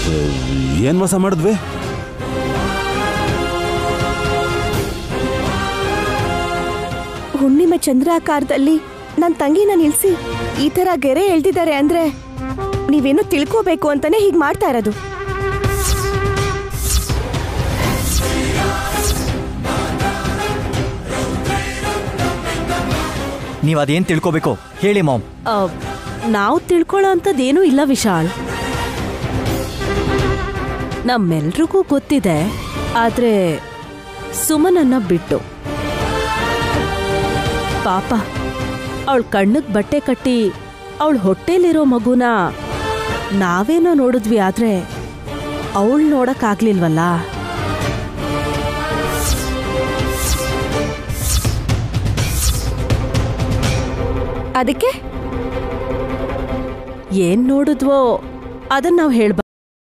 ಏನ್ ಮೋಸ ಮಾಡಿದ್ವಿ? ಹುಣ್ಣಿಮೆ ಚಂದ್ರಾಕಾರದಲ್ಲಿ ನನ್ನ ತಂಗಿನ ನಿಲ್ಸಿ ಈ ತರ ಗೆರೆ ಎಳ್ದಿದ್ದಾರೆ ಅಂದ್ರೆ ನೀವೇನು ತಿಳ್ಕೋಬೇಕು ಅಂತಾನೆ ಹೀಗ್ ಮಾಡ್ತಾ ಇರೋದು. ನೀವ್ ಅದೇನ್ ತಿಳ್ಕೋಬೇಕು ಹೇಳಿ ಮಾಮ್. ನಾವು ತಿಳ್ಕೊಳ್ಳೋ ಅಂಥದ್ದೇನೂ ಇಲ್ಲ ವಿಶಾಲ್. ನಮ್ಮೆಲ್ರಿಗೂ ಗೊತ್ತಿದೆ, ಆದ್ರೆ ಸುಮನನ್ನ ಬಿಟ್ಟು ಪಾಪ ಅವಳ ಕಣ್ಣಿಗೆ ಬಟ್ಟೆ ಕಟ್ಟಿ ಅವಳ ಹೊಟ್ಟೆಲಿರೋ ಮಗುನ ನಾವೇನೋ ನೋಡಿದ್ವಿ, ಆದ್ರೆ ಅವಳು ನೋಡಕ್ಕಾಗ್ಲಿಲ್ವಲ್ಲ. ಅದಕ್ಕೆ ಏನ್ ನೋಡಿದ್ವೋ ಅದನ್ನ ನಾವು ಹೇಳ್ಬ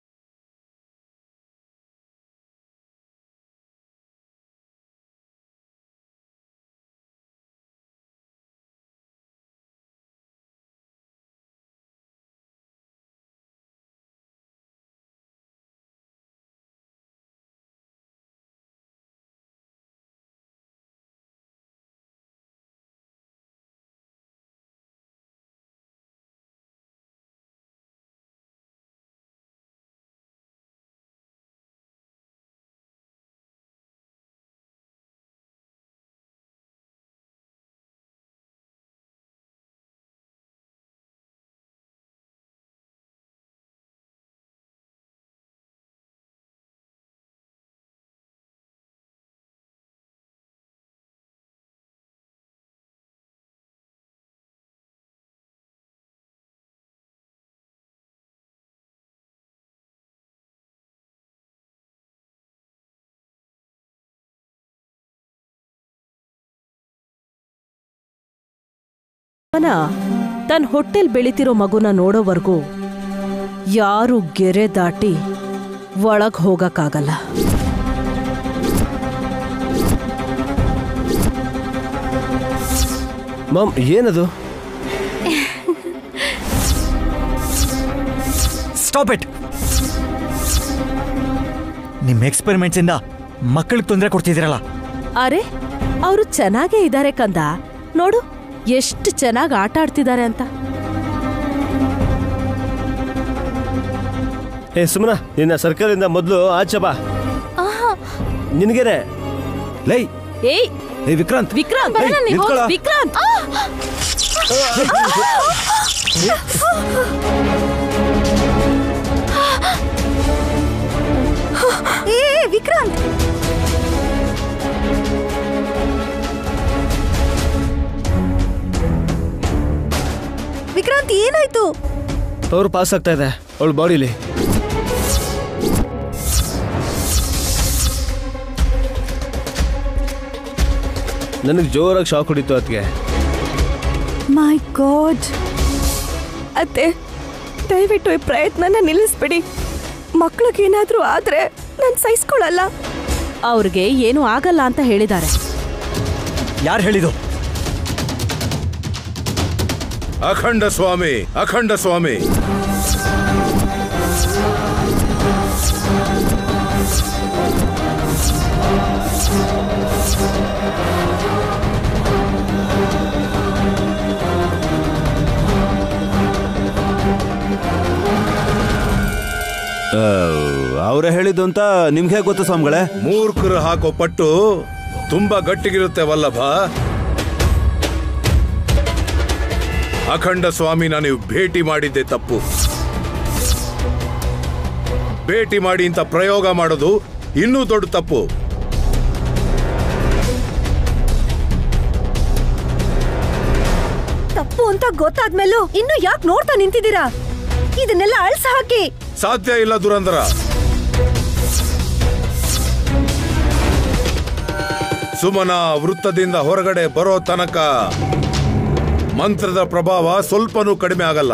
ತನ್ನ ಹೊಟ್ಟೆಲ್ ಬೆಳಿತಿರೋ ಮಗುನ ನೋಡೋವರೆಗೂ ಯಾರು ಗೆರೆ ದಾಟಿ ಒಳಗ್ ಹೋಗಕ್ಕಾಗಲ್ಲ. ಮಾಮ್ ಏನದು? Stop it. ನಿಮ್ ಎಕ್ಸ್ಪೆರಿಮೆಂಟ್ಸ್ ಇಂದ ಮಕ್ಕಳಿಗೆ ತೊಂದರೆ ಕೊಡ್ತಿದ್ದೀರಲ್ಲ. ಅರೆ ಅವರು ಚೆನ್ನಾಗೇ ಇದ್ದಾರೆ ಕಂದ, ನೋಡು ಎಷ್ಟು ಚೆನ್ನಾಗಿ ಆಟ ಆಡ್ತಿದ್ದಾರೆ ಅಂತ. ಏ ಸುಮನ, ನಿನ್ನ ಸರ್ಕಲಿಂದ ಮೊದಲು ಆಚೆ ಬಾ. ನಿನಗೇನೆ ಲೈ ಏಯ್ ಏ ವಿಕ್ರಾಂತ್, ವಿಕ್ರಾಂತ್ ವಿಕ್ರಾಂತ್ ಏ ವಿಕ್ರಾಂತ್, ವಿಕ್ರಾಂತ್ ಏನಾಯ್ತು? ಅವ್ರು ಪಾಸ್ ಆಗ್ತಾ ಇದೆ ಅವಳ ಬಾಡಿಲಿ. ನನಗೆ ಜೋರಾಗಿ ಶಾಕ್ ಹೊಡಿತು ಅದಕ್ಕೆ. My god. ಅತ್ತೆ, ದಯವಿಟ್ಟು ಈ ಪ್ರಯತ್ನನ ನಿಲ್ಲಿಸ್ಬಿಡಿ. ಮಕ್ಳಿಗೇನಾದ್ರೂ ಆದ್ರೆ ನಾನು ಸಹಿಸ್ಕೊಳ್ಳಲ್ಲ. ಅವ್ರಿಗೆ ಏನು ಆಗಲ್ಲ ಅಂತ ಹೇಳಿದ್ದಾರೆ. ಯಾರು ಹೇಳಿದು? ಅಖಂಡ ಸ್ವಾಮಿ, ಅಖಂಡ ಸ್ವಾಮಿ. ಅವರೇ ಹೇಳಿದ್ದು ಅಂತ ನಿಮ್ಗೆ ಗೊತ್ತು ಸ್ವಾಮಿಗಳೇ? ಮೂರ್ಖರು ಹಾಕೋ ಪಟ್ಟು ತುಂಬಾ ಗಟ್ಟಿಗಿರುತ್ತೆ ವಲ್ಲಭ. ಅಖಂಡ ಸ್ವಾಮಿನ ನೀವು ಭೇಟಿ ಮಾಡಿದ್ದೆ ತಪ್ಪು. ಭೇಟಿ ಮಾಡಿ ಅಂತ ಪ್ರಯೋಗ ಮಾಡೋದು ಇನ್ನೂ ದೊಡ್ಡ ತಪ್ಪು. ತಪ್ಪು ಅಂತ ಗೊತ್ತಾದ್ಮೇಲೂ ಇನ್ನು ಯಾಕೆ ನೋಡ್ತಾ ನಿಂತಿದ್ದೀರಾ? ಇದನ್ನೆಲ್ಲ ಅಳ್ಸ ಹಾಕಿ. ಸಾಧ್ಯ ಇಲ್ಲ ದುರಂಧರ. ಸುಮನ ವೃತ್ತದಿಂದ ಹೊರಗಡೆ ಬರೋ ತನಕ ಮಂತ್ರದ ಪ್ರಭಾವ ಸ್ವಲ್ಪನೂ ಕಡಿಮೆ ಆಗಲ್ಲ.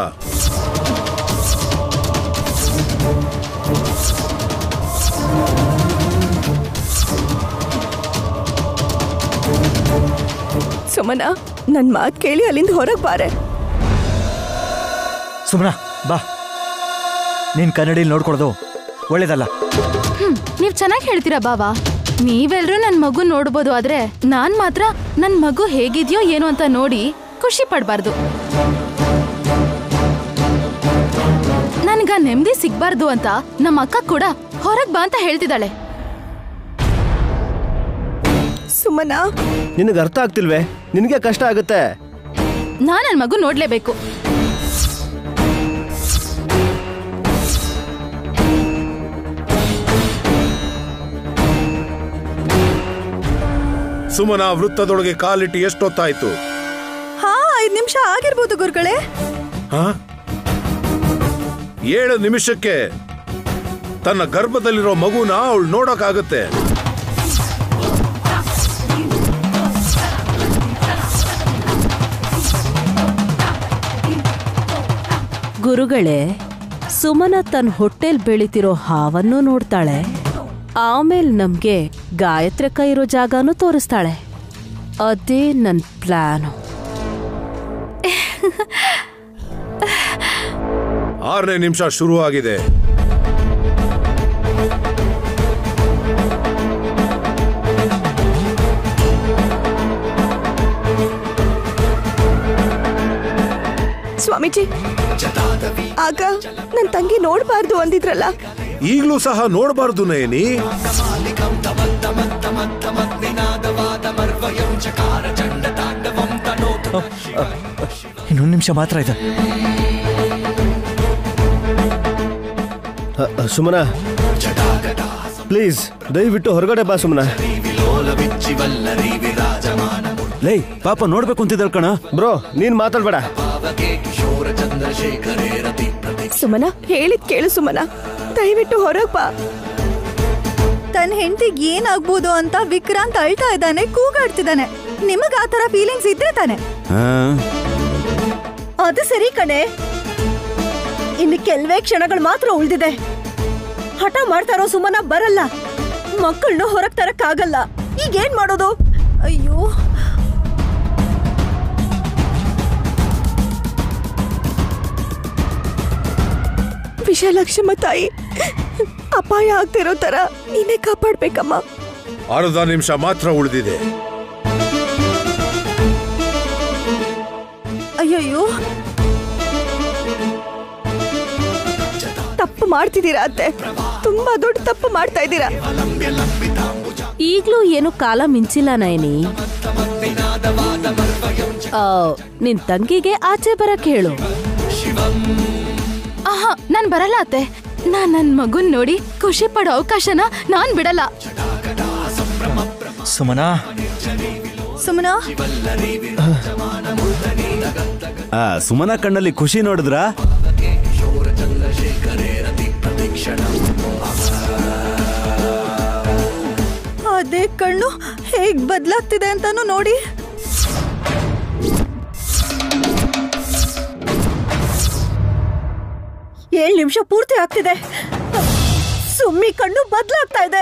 ಸುಮನ, ನನ್ ಮಾತು ಕೇಳಿ ಅಲ್ಲಿಂದ ಹೊರಗೆ ಬಾರೆ. ಸುಮನ ಬಾ. ನೀನ್ ಕನ್ನಡಿಲಿ ನೋಡ್ಕೊಡೋದು ಒಳ್ಳೇದಲ್ಲ. ನೀವ್ ಚೆನ್ನಾಗಿ ಹೇಳ್ತೀರಾ ಬಾವಾ. ನೀವೆಲ್ರೂ ನನ್ ಮಗು ನೋಡ್ಬೋದು, ಆದ್ರೆ ನಾನ್ ಮಾತ್ರ ನನ್ ಮಗು ಹೇಗಿದ್ಯೋ ಏನೋ ಅಂತ ನೋಡಿ ಖುಷಿ ಪಡ್ಬಾರ್ದು. ನನ್ಗ ನೆಮ್ಮದಿ ಸಿಗ್ಬಾರ್ದು ಅಂತ ನಮ್ಮ ಅಕ್ಕ ಕೂಡ ಹೊರಗ್ ಬಾ ಅಂತ ಹೇಳ್ತಿದ್ದಾಳೆ. ಸುಮನಾ, ನಿನಗೆ ಅರ್ಥ ಆಗ್ತಿಲ್ವೇ? ನಿನಗೆ ಕಷ್ಟ ಆಗುತ್ತೆ. ನಾನ್ ನನ್ ಮಗು ನೋಡ್ಲೇಬೇಕು. ಸುಮನ ವೃತ್ತದೊಳಗೆ ಕಾಲಿಟ್ಟು ಎಷ್ಟೊತ್ತಾಯ್ತು? 5 ನಿಮಿಷ ಆಗಿರ್ಬೋದು ಗುರುಗಳೇ. 7 ನಿಮಿಷಕ್ಕೆ ತನ್ನ ಗರ್ಭದಲ್ಲಿರೋ ಮಗುನ ಅವಳು ನೋಡೋಕ್ಕಾಗತ್ತೆ. ಗುರುಗಳೇ, ಸುಮನ ತನ್ನ ಹೊಟ್ಟೆಲ್ ಬೆಳಿತಿರೋ ಹಾವನ್ನು ನೋಡ್ತಾಳೆ. ಆಮೇಲೆ ನಮ್ಗೆ ಗಾಯತ್ರಕ್ಕ ಇರೋ ಜಾಗನೂ ತೋರಿಸ್ತಾಳೆ. ಅದೇ ನನ್ ಪ್ಲಾನು. 6ನೇ ನಿಮಿಷ ಶುರು ಆಗಿದೆ. ಸ್ವಾಮೀಜಿ, ಆಗ ನನ್ ತಂಗಿ ನೋಡ್ಬಾರ್ದು ಅಂದಿದ್ರಲ್ಲ, ಈಗಲೂ ಸಹ ನೋಡಬಾರ್ದು ನಯನಿ. ಇನ್ನೊಂದು ನಿಮಿಷ ಮಾತ್ರ ಇದೆ. ಸುಮನ, ಪ್ಲೀಸ್ ದಯವಿಟ್ಟು ಹೊರಗಡೆ ಬಾ ಸುಮನ. ಲೈ, ಪಾಪ ನೋಡ್ಬೇಕು ಅಂತಿದ್ದಾಳ ಕಣ. ಬ್ರೋ, ನೀನ್ ಮಾತಾಡ್ಬೇಡ. ಸುಮನ, ಹೇಳಿದ್ ಕೇಳು ಸುಮನ, ದಯವಿಟ್ಟು ಹೊರಗ್ ಬಾ. ತನ್ನ ಹೆಂಡತಿಗೆ ಏನಾಗ್ಬೋದು ಅಂತ ವಿಕ್ರಾಂತ್ ಅಳ್ತಾ ಇದ್ದಾನೆ, ಕೂಗಾಡ್ತಿದ್ದಾನೆ. ನಿಮಗ್ ಆ ತರ ಫೀಲಿಂಗ್ಸ್ ಇದ್ರೆ ತಾನೆ? ಅದು ಸರಿ ಕಣೆ, ಇನ್ನು ಕೆಲವೇ ಕ್ಷಣಗಳು ಮಾತ್ರ ಉಳಿದಿದೆ. ಹಠ ಮಾಡ್ತಾರೋ ಸುಮನ ಬರಲ್ಲ, ಮಕ್ಕಳನ್ನ ಹೊರಗ್ ತರಕ್ಕಾಗಲ್ಲ. ಈಗೇನ್ ಮಾಡೋದು? ಅಯ್ಯೋ, ವಿಶಾಲಾಕ್ಷಮ್ಮ ತಾಯಿ, ಅಪಾಯ ಆಗ್ತಿರೋ ತರ ನೀನೇ ಕಾಪಾಡ್ಬೇಕಮ್ಮ. 1/2 ನಿಮಿಷ ಮಾತ್ರ ಉಳಿದಿದೆ. ಅಯ್ಯಯ್ಯೋ, ತಪ್ಪು ಮಾಡ್ತಿದ್ದೀರಾ ಅತ್ತೆ, ತುಂಬಾ ದೊಡ್ಡ ತಪ್ಪು ಮಾಡ್ತಾ ಇದ್ದೀರಾ. ಈಗ್ಲೂ ಏನು ಕಾಲ ಮಿಂಚಿಲ್ಲ ನಯನಿ. ನಿನ್ ತಂಗಿಗೆ ಆಚೆ ಬರಕ್ ಹೇಳು. ಆಹಾ, ನಾನ್ ಬರಲ್ಲ ಅತ್ತೆ. ನಾನ್ ನನ್ ಮಗುನ್ ನೋಡಿ ಖುಷಿ ಪಡೋ ಅವಕಾಶನ ನಾನ್ ಬಿಡಲ್ಲ. ಸುಮನಾ, ಸುಮನಾ, ಸುಮನ ಕಣ್ಣಲ್ಲಿ ಖುಷಿ ನೋಡಿದ್ರಾ? ಅದೇ ಕಣ್ಣು ಹೇಗ್ ಬದಲಾಗ್ತಿದೆ ಅಂತಾನು ನೋಡಿ. ಏಳು ನಿಮಿಷ ಪೂರ್ತಿ ಆಗ್ತಿದೆ, ಸುಮ್ಮಿ ಕಣ್ಣು ಬದಲಾಗ್ತಾ ಇದೆ.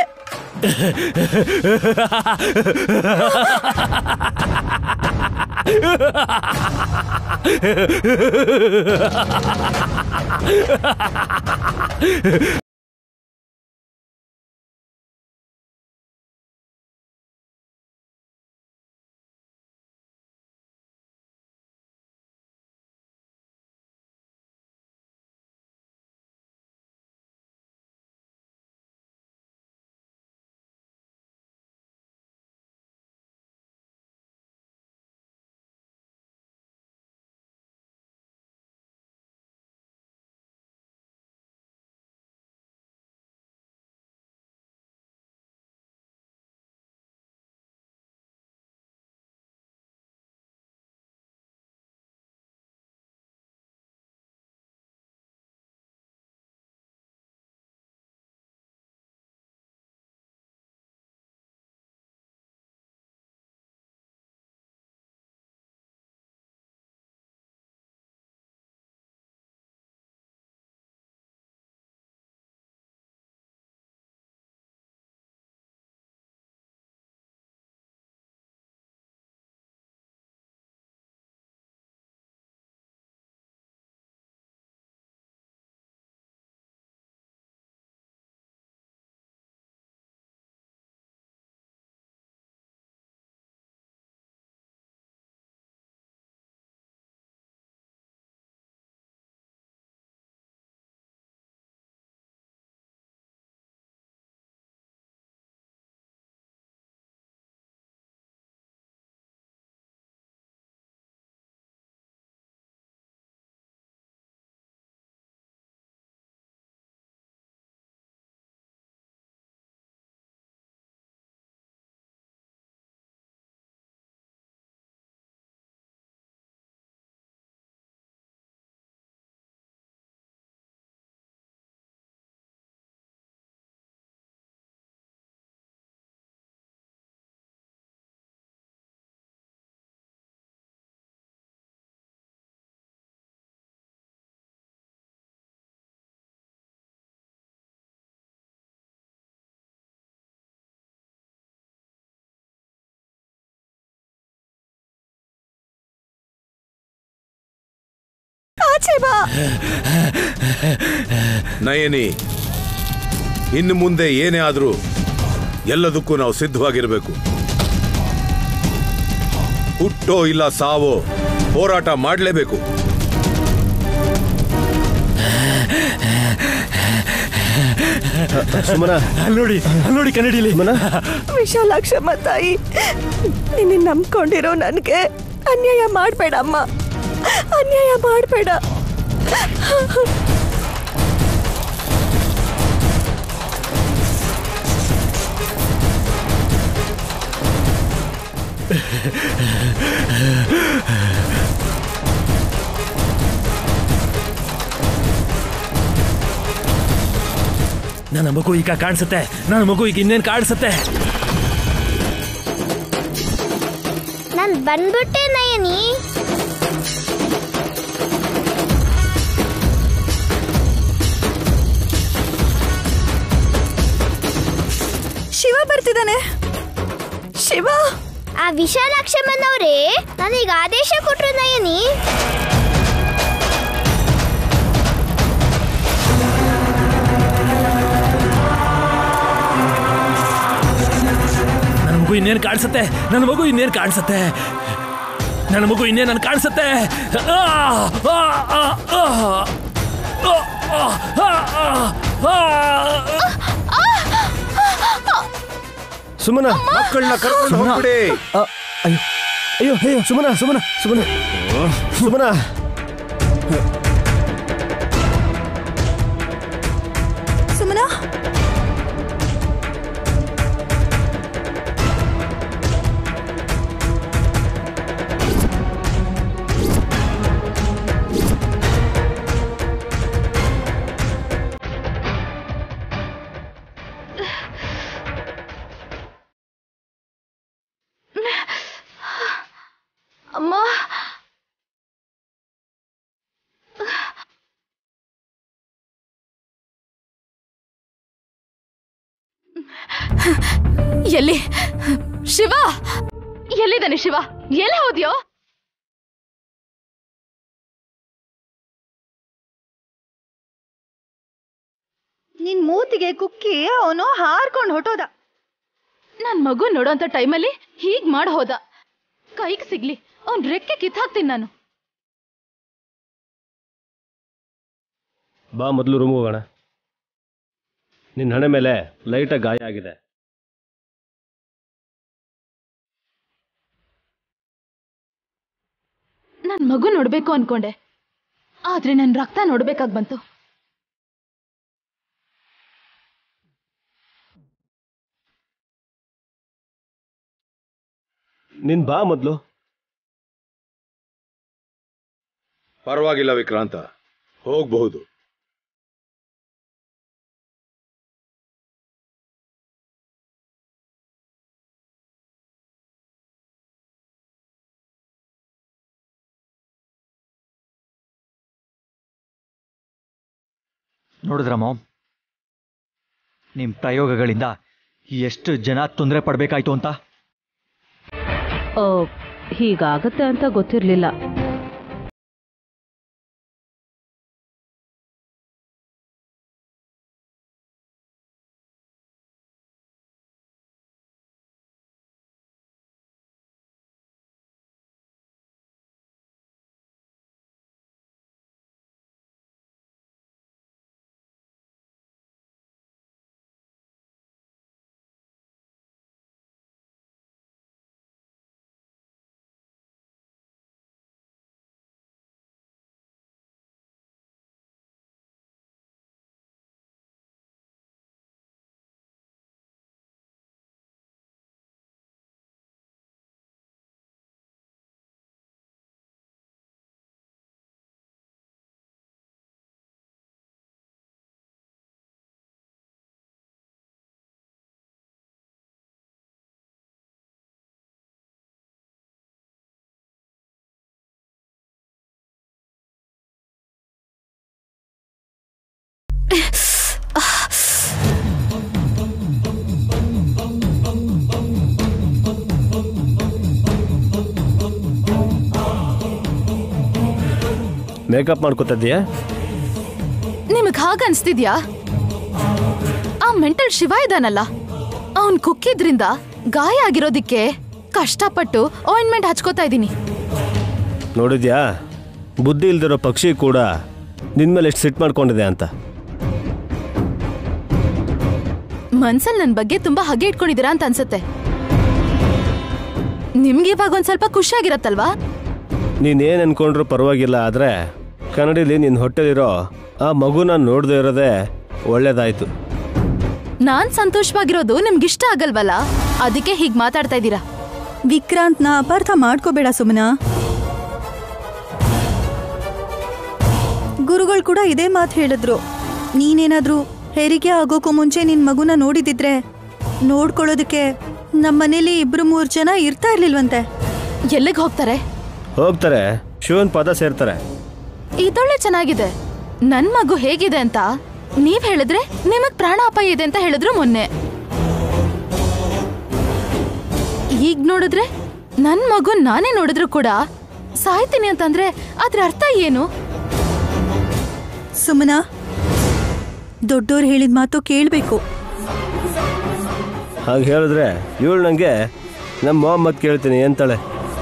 ಶಿವ ನಯನಿ, ಇನ್ನು ಮುಂದೆ ಏನೇ ಆದ್ರೂ ಎಲ್ಲದಕ್ಕೂ ನಾವು ಸಿದ್ಧವಾಗಿರಬೇಕು. ಹುಟ್ಟೋ ಇಲ್ಲ ಸಾವೋ ಹೋರಾಟ ಮಾಡಲೇಬೇಕು. ಸುಮನ ನೋಡಿ ಕನ್ನಡಿಲಿ. ವಿಶಾಲಾಕ್ಷಮ್ಮ ತಾಯಿ, ನಿನ್ನ ನಂಬ್ಕೊಂಡಿರೋ ನನಗೆ ಅನ್ಯಾಯ ಮಾಡಬೇಡ ಅಮ್ಮ, ಅನ್ಯಾಯ ಮಾಡಬೇಡ. ನನ್ನ ಮಗು ಈಗ ಕಾಣಿಸುತ್ತೆ, ನನ್ನ ಮಗು ಈಗ ಇನ್ನೇನು ಕಾಣಿಸುತ್ತೆ. ನಾನು ಬಂದ್ಬಿಟ್ಟೆ ನಯನಿ. ಶಿವ ಬರ್ತಿದ್ದಾನೆ. ಶಿವ, ಆ ವಿಶಾಲಾಕ್ಷಮ್ಮನವ್ರೇ ನನಗೆ ಆದೇಶ ಕೊಟ್ರು ನಯನಿ. ನನ್ನ ಮಗು ಇನ್ನೇನು ಕಾಣಿಸುತ್ತೆ, ನನ್ನ ಮಗು ಇನ್ನೇನು ಕಾಣಿಸುತ್ತೆ, ನನ್ನ ಮಗು ಇನ್ನೇನು ಕಾಣಿಸುತ್ತೆ. ಸುಮನ, ಮಕ್ಕಳನ್ನ ಕರ್ಕೊಂಡು ಹೋಗ್ಬಿಡಿ. ಅಯ್ಯೋ ಅಯ್ಯೋ ಅಯ್ಯೋ ಸುಮನ ಸುಮನ ಸುಮನ ಸುಮನ. ಸುಮನ, ಅಮ್ಮ, ಎಲ್ಲಿ ಶಿವ? ಎಲ್ಲಿದ್ದಾನೆ ಶಿವ? ಎಲ್ಲಿ ಹೋದ್ಯೋ? ನಿನ್ ಮೂತಿಗೆ ಕುಕ್ಕಿ ಅವನು ಹಾರ್ಕೊಂಡು ಹೊಟ್ಟೋದ. ನನ್ ಮಗು ನೋಡೋಂತ ಟೈಮಲ್ಲಿ ಹೀಗ್ ಮಾಡ್ ಹೋದ. ಕೈಗೆ ಸಿಗ್ಲಿ, ಅವ್ನ್ ರೆಕ್ಕೆ ಕಿತ್ತಾಕ್ತೀನಿ ನಾನು. ಬಾ ಮೊದಲು ರೂಮ್ ಹೋಗೋಣ. ನಿನ್ನ ಹಣೆ ಮೇಲೆ ಲೈಟಾಗಿ ಗಾಯ ಆಗಿದೆ. ನನ್ ಮಗು ನೋಡ್ಬೇಕು ಅನ್ಕೊಂಡೆ, ಆದ್ರೆ ನನ್ ರಕ್ತ ನೋಡ್ಬೇಕಾಗ್ ಬಂತು. ನಿನ್ ಬಾ ಮೊದಲು. ಪರವಾಗಿಲ್ಲ ವಿಕ್ರಾಂತ, ಹೋಗಬಹುದು. ನೋಡಿದ್ರ ಮಾಮ್, ನಿಮ್ಮ ಪ್ರಯೋಗಗಳಿಂದ ಎಷ್ಟು ಜನ ತೊಂದರೆ ಪಡಬೇಕಾಯ್ತು ಅಂತ. ಹೀಗಾಗತ್ತೆ ಅಂತ ಗೊತ್ತಿರಲಿಲ್ಲ. ಮೇಕಪ್ ಮಾಡ್ಕೋತಿದ್ಯಾ? ನಿಮಗ್ ಹಾಗ ಅನ್ಸ್ತಿದ್ಯಾ? ಆ ಮೆಂಟಲ್ ಶಿವ ಇದಾನಲ್ಲ, ಅವನ್ ಕುಕ್ಕಿದ್ರಿಂದ ಗಾಯ ಆಗಿರೋದಿಕ್ಕೆ ಕಷ್ಟಪಟ್ಟು ಆಯಿಂಟ್ಮೆಂಟ್ ಹಚ್ಕೋತಾ ಇದ್ದೀನಿ. ನೋಡಿದ್ಯಾ, ಬುದ್ಧಿ ಇಲ್ದಿರೋ ಪಕ್ಷಿ ಕೂಡ ನಿನ್ಮೇಲೆ ಎಷ್ಟು ಸಿಟ್ಟು ಮಾಡ್ಕೊಂಡಿದೆ ಅಂತ. ಮನ್ಸಲ್ಲಿ ನನ್ ಬಗ್ಗೆ ತುಂಬಾ ಹಗೆ ಇಟ್ಕೊಂಡಿದ್ದೀರಾ ಅಂತ ಅನ್ಸುತ್ತೆ. ನಿಮ್ಗೆ ಇವಾಗ ಒಂದ್ ಸ್ವಲ್ಪ ಖುಷಿಯಾಗಿರತ್ತಲ್ವಾ? ನೀನೇನು ಅನ್ಕೊಂಡ್ರು ಪರವಾಗಿಲ್ಲ, ಆದರೆ ಕನ್ನಡಿಲಿ ನಿನ್ನ ಹೊಟ್ಟೆಲಿರೋ ಆ ಮಗುನ ನೋಡದೆ ಇರೋದೇ ಒಳ್ಳೇದಾಯ್ತು. ನಾನ್ ಸಂತೋಷವಾಗಿರೋದು ನಿಮ್ಗಿಷ್ಟ ಆಗಲ್ವಲ್ಲ, ಅದಕ್ಕೆ ಹೀಗ್ ಮಾತಾಡ್ತಾ ಇದ್ದೀರಾ. ವಿಕ್ರಾಂತ್ನ ಅಪಾರ್ಥ ಮಾಡ್ಕೋಬೇಡ ಸುಮನಾ. ಗುರುಗಳು ಕೂಡ ಇದೇ ಮಾತು ಹೇಳಿದ್ರು. ನೀನೇನಾದ್ರೂ ಹೆರಿಗೆ ಆಗೋಕ್ಕೂ ಮುಂಚೆ ನಿನ್ ಮಗುನ ನೋಡಿದಿದ್ರೆ ನೋಡ್ಕೊಳ್ಳೋದಕ್ಕೆ ನಮ್ಮನೇಲಿ 2-3 ಜನ ಇರ್ತಾ ಇರ್ಲಿಲ್ವಂತೆ. ಎಲ್ಲಿಗೆ ಹೋಗ್ತಾರೆ? ಶಿವನ್ ಪದ ಸೇರ್ತಾರೆ. ಇದೊಳ್ಳೆ ಚೆನ್ನಾಗಿದೆ. ನನ್ ಮಗು ಹೇಗಿದೆ ಅಂತ ನೀವ್ ಹೇಳಿದ್ರೆ ನಿಮಗ್ ಪ್ರಾಣ ಅಪಾಯ ಇದೆ ಅಂತ ಹೇಳಿದ್ರು ಮೊನ್ನೆ. ಈಗ ನೋಡಿದ್ರೆ ನನ್ ಮಗು ನಾನೇ ನೋಡಿದ್ರು ಕೂಡ ಸಾಯ್ತೀನಿ ಅಂತಂದ್ರೆ ಅದ್ರ ಅರ್ಥ ಏನು? ಸುಮನಾ, ದೊಡ್ಡೋರು ಹೇಳಿದ ಮಾತು ಕೇಳಬೇಕು. ಹಾಗೆ ಹೇಳಿದ್ರೆ ಇವಳು ನನಗೆ ನಮ್ಮ ಮೊಹಮ್ಮದ್ ಕೇಳ್ತೀನಿ ಅಂತಾಳೆ.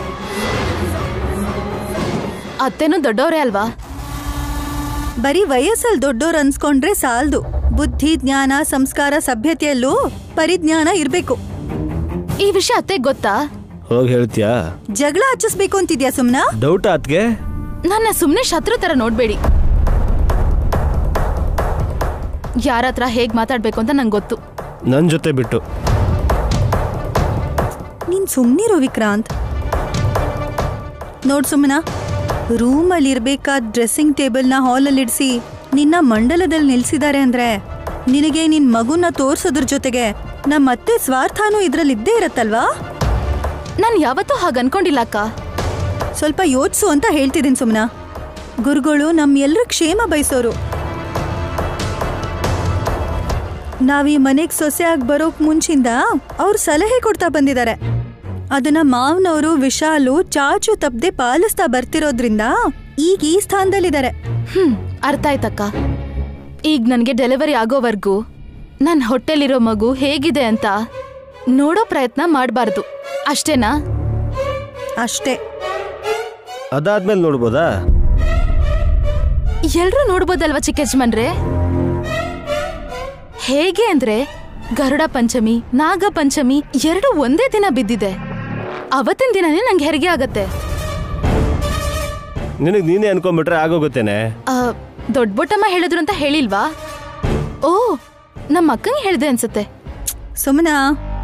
ಅತ್ತೇನು ದೊಡ್ಡವರೇ ಅಲ್ವಾ? ಬರೀ ವಯಸ್ಸಲ್ಲಿ ದೊಡ್ಡೋರು ಅನ್ಸ್ಕೊಂಡ್ರೆ ಸಾಲ್ದು. ಬುದ್ಧಿ, ಜ್ಞಾನ, ಸಂಸ್ಕಾರ, ಸಭ್ಯತೆಯಲ್ಲೂ ಪರಿಜ್ಞಾನ ಇರ್ಬೇಕು. ಈ ವಿಷಯ ಅತ್ತೆ ಗೊತ್ತಾ? ಹೋಗಿ ಹೇಳ್ತೀಯಾ? ಜಗಳ ಹಚ್ಚಿಸ್ಬೇಕು ಅಂತಿದ್ಯಾ ಸುಮ್ನಾ? ಡೌಟ್ ಆತ್ಗೆ? ನನ್ನ ಸುಮ್ನೆ ಶತ್ರು ತರ ನೋಡ್ಬೇಡಿ. ಯಾರತ್ರ ಹೇಗ್ ಮಾತಾಡ್ಬೇಕು ಅಂತ ನಂಗೆ ಗೊತ್ತು. ನನ್ ಜೊತೆ ಬಿಟ್ಟು ನೀನ್ ಸುಮ್ನಿರೋ ವಿಕ್ರಾಂತ್. ನೋಡ್ ಸುಮ್ಮನಾ, ರೂಮಲ್ಲಿ ಇರ್ಬೇಕಾದ ಡ್ರೆಸ್ಸಿಂಗ್ ಟೇಬಲ್ನ ಹಾಲಲ್ಲಿ ಇಡಿಸಿ ನಿನ್ನ ಮಂಡಲದಲ್ಲಿ ನಿಲ್ಸಿದ್ದಾರೆ ಅಂದ್ರೆ ನಿನಗೆ ನಿನ್ ಮಗುನ ತೋರ್ಸೋದ್ರ ಜೊತೆಗೆ ನಮ್ಮತ್ತೆ ಸ್ವಾರ್ಥನೂ ಇದ್ರಲ್ಲಿ ಇದ್ದೇ ಇರತ್ತಲ್ವಾ? ನಾನು ಯಾವತ್ತೂ ಹಾಗೆ ಅನ್ಕೊಂಡಿಲ್ಲ ಅಕ್ಕ. ಸ್ವಲ್ಪ ಯೋಚಿಸು ಅಂತ ಹೇಳ್ತಿದ್ದೀನಿ ಸುಮ್ಮನಾ. ಗುರುಗಳು ನಮ್ಮೆಲ್ಲರ ಕ್ಷೇಮ ಬಯಸೋರು. ನಾವೀ ಮನೆಗೆ ಸೊಸೆಯಾಗಿ ಬರೋಕ್ ಮುಂಚಿಂದ ಅವ್ರು ಸಲಹೆ ಕೊಡ್ತಾ ಬಂದಿದ್ದಾರೆ. ಅದನ್ನ ಮಾವನವರು ವಿಶಾಲು ಚಾಚು ತಪ್ಪದೆ ಪಾಲಿಸ್ತಾ ಬರ್ತಿರೋದ್ರಿಂದ ಈಗ ಈ ಸ್ಥಾನದಲ್ಲಿದ್ದಾರೆ. ಅರ್ಥ ಆಯ್ತಕ್ಕ. ಈಗ ನನಗೆ ಡೆಲಿವರಿ ಆಗೋವರೆಗೂ ನನ್ನ ಹೊಟ್ಟೆಲಿರೋ ಮಗು ಹೇಗಿದೆ ಅಂತ ನೋಡೋ ಪ್ರಯತ್ನ ಮಾಡಬಾರ್ದು, ಅಷ್ಟೇನಾ? ಅಷ್ಟೇ. ಅದಾದ್ಮೇಲೆ ನೋಡ್ಬೋದಾ? ಎಲ್ರೂ ನೋಡ್ಬೋದಲ್ವಾ ಚಿಕ್ಕಜ್ಮನ್ರೆ? ಹೇಗೆ ಅಂದ್ರೆ ಗರುಡ ಪಂಚಮಿ, ನಾಗ ಪಂಚಮಿ 2 ಒಂದೇ ದಿನ ಬಿದ್ದಿದೆ. ಅವತ್ತಿನ ದಿನನೇ ನಂಗೆ ಹೆರಿಗೆ ಆಗತ್ತೆ. ನಿನಗೆ ನೀನೇ ಅನ್ಕೊಂಡ್ಬಿಟ್ರೆ ಆಗೋಗುತ್ತೇನೆ. ದೊಡ್ಡ ಬೊಟ್ಟಮ್ಮ ಹೇಳಿದ್ರು ಅಂತ ಹೇಳಿಲ್ವಾ? ಓ, ನಮ್ಮ ಅಕ್ಕಂಗೆ ಹೇಳಿದೆ ಅನ್ಸುತ್ತೆ. ಸುಮ್ಮನಾ,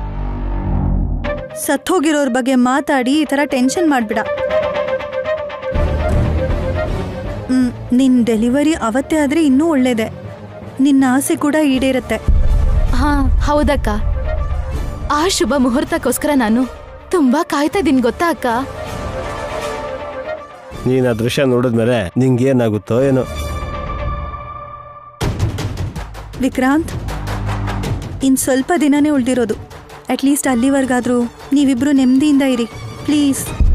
ಸತ್ತೋಗಿರೋರ್ ಬಗ್ಗೆ ಮಾತಾಡಿ ಈ ತರ ಟೆನ್ಷನ್ ಮಾಡ್ಬಿಡ. ನಿನ್ ಡೆಲಿವರಿ ಅವತ್ತೇ ಆದ್ರೆ ಇನ್ನೂ ಒಳ್ಳೇದೆ. ನಿನ್ನ ಆಸೆ ಕೂಡ ಈಡೇರುತ್ತೆ. ಹಾ ಹೌದಕ್ಕ. ಆ ಶುಭ ಮುಹೂರ್ತಕ್ಕೋಸ್ಕರ ನಾನು ತುಂಬಾ ಕಾಯ್ತಾ ಇದೀನಿ ಗೊತ್ತಾ ಅಕ್ಕ. ನೀನ್ ಆ ದೃಶ್ಯ ನೋಡಿದ್ಮೇಲೆ ನಿಂಗೇನಾಗುತ್ತೋ ಏನೋ. ವಿಕ್ರಾಂತ್, ಇನ್ ಸ್ವಲ್ಪ ದಿನನೇ ಉಳ್ದಿರೋದು. ಅಟ್ಲೀಸ್ಟ್ ಅಲ್ಲಿವರೆಗಾದ್ರೂ ನೀವಿಬ್ರು ನೆಮ್ಮದಿಯಿಂದ ಇರಿ ಪ್ಲೀಸ್.